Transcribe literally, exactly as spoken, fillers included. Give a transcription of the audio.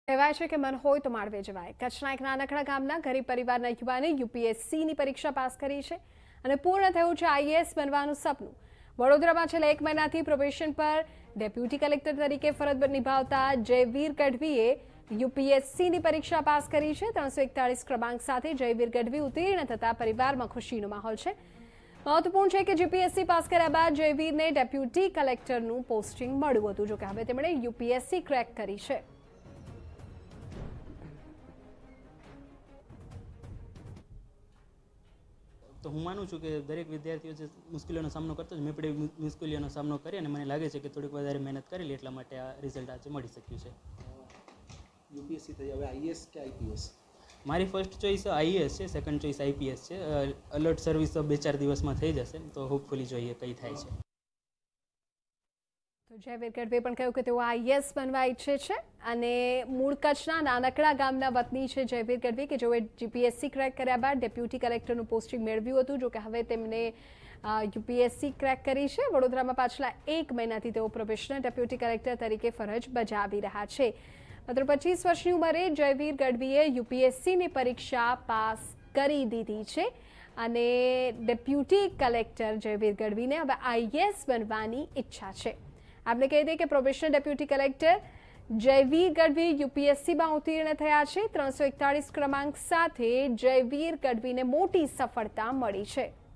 કહેવાય છે કે મન હોય તો માળવે જવાય। કચ્છના એક નાનકડા ગામના ગરીબ પરિવારના યુવાને યુપીએસસીની પરીક્ષા પાસ કરી છે અને પૂર્ણ થયું છે આઈએએસ બનવાનું સપનું। વડોદરામાં છેલ્લા એક મહિનાથી પ્રોબેશન પર ડેપ્યુટી કલેક્ટર તરીકે ફરજ નિભાવતા જયવીર ગઢવીએ યુપીએસસીની પરીક્ષા પાસ કરી છે। ત્રણસો એકતાળીસ ક્રમાંક સાથે જયવીર ગઢવી ઉત્તીર્ણ થતા પરિવારમાં ખુશીનો માહોલ છે। મહત્વપૂર્ણ છે કે જીપીએસસી પાસ કર્યા બાદ જયવીરને ડેપ્યુટી કલેક્ટરનું પોસ્ટિંગ મળ્યું હતું, જોકે હવે તેમણે યુપીએસસી ક્રેક કરી છે। તો હું માનું છું કે દરેક વિદ્યાર્થીઓ જે મુશ્કેલીઓનો સામનો કરતો છે, મેં પણ મુશ્કેલીઓનો સામનો કરી અને મને લાગે છે કે થોડીક વધારે મહેનત કરેલી એટલા માટે આ રિઝલ્ટ આજે મળી શક્યું છે। યુપીએસસી થઈ હવે આઈએએસ કે આઈપીએસ? મારી ફર્સ્ટ ચોઈસ આઈએએસ છે, સેકન્ડ ચોઈસ આઈપીએસ છે। અલર્ટ સર્વિસ તો બે ચાર દિવસમાં થઈ જશે, તો હોપફુલી જોઈએ કઈ થાય છે। તો જયવીર ગઢવીએ પણ કહ્યું કે તેઓ આઈએએસ બનવા ઈચ્છે છે અને મૂળ કચ્છના નાનકડા ગામના વતની છે જયવીર ગઢવી, કે જેઓએ જીપીએસસી ક્રેક કર્યા બાદ ડેપ્યુટી કલેક્ટરનું પોસ્ટિંગ મેળવ્યું હતું, જોકે હવે તેમને યુપીએસસી ક્રેક કરી છે। વડોદરામાં પાછલા એક મહિનાથી તેઓ પ્રોબેશનર ડેપ્યુટી કલેક્ટર તરીકે ફરજ બજાવી રહ્યા છે। માત્ર પચીસ વર્ષની ઉંમરે જયવીર ગઢવીએ યુપીએસસીની પરીક્ષા પાસ કરી દીધી છે અને ડેપ્યુટી કલેક્ટર જયવીર ગઢવીને હવે આઈએએસ બનવાની ઈચ્છા છે। आपने કહી દઈએ કે probationer deputy collector Jayveer Gadhvi યુપીએસસીમાં ઉત્તીર્ણ થયા છે। ત્રણસો એકતાળીસ ક્રમાંક સાથે જયવીર ગઢવીને મોટી સફળતા મળી છે।